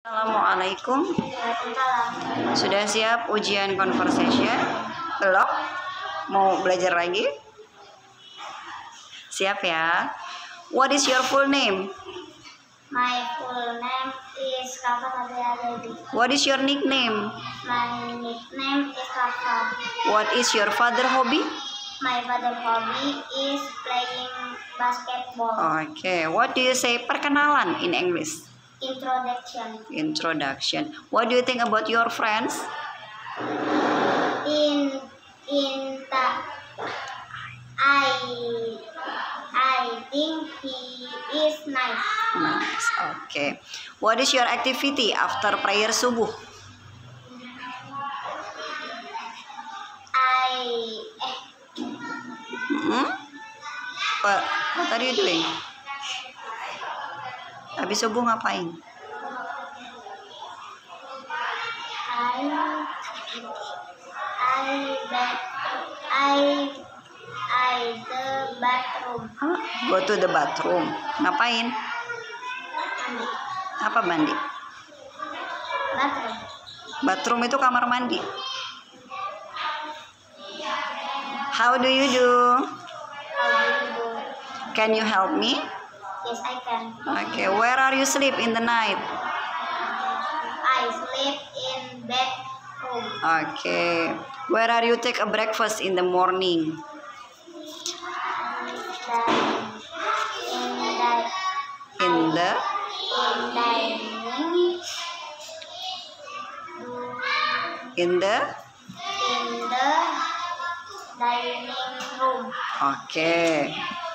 Assalamualaikum. Sudah siap ujian conversation? Belum? Mau belajar lagi? Siap ya. What is your full name? My full name is Kava Satria Dewi. What is your nickname? My nickname is Kava. What is your father hobby? My father hobby is playing basketball. Okay. What do you say perkenalan in English? Introduction. Introduction. What do you think about your friends? I think he is nice. Nice. Okay. What is your activity after prayer subuh? What are you doing? Habis subuh ngapain? I the bathroom. Go to the bathroom. Ngapain? Mandi. Apa mandi? Bathroom. Bathroom itu kamar mandi. How do you do? How do you do? Can you help me? Yes, I can. Okay. Where are you sleep in the night? I sleep in bedroom. Okay. Where are you take a breakfast in the morning? In the dining room. Okay.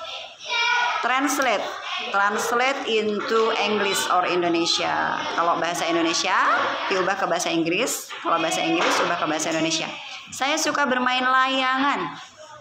Translate into English or Indonesia. Kalau bahasa Indonesia diubah ke bahasa Inggris, kalau bahasa Inggris ubah ke bahasa Indonesia. Saya suka bermain layangan.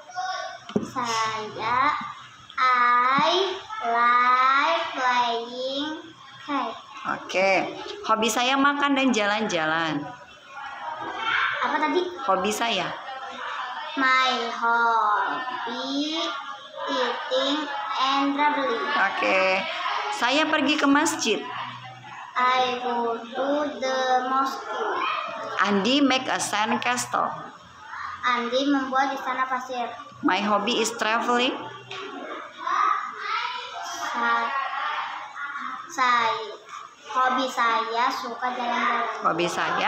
I like playing kite. Oke. Hobi saya makan dan jalan-jalan. Apa tadi? Hobi saya. My hobby eating and traveling. Oke. Saya pergi ke masjid. I go to the mosque. Andi make a sand castle. Andi membuat istana pasir. My hobby is traveling. Hobi saya suka jalan-jalan. Hobi saya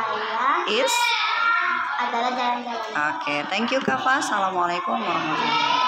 is adalah jalan-jalan. Oke, thank you Kava. Assalamualaikum warahmatullahi wabarakatuh.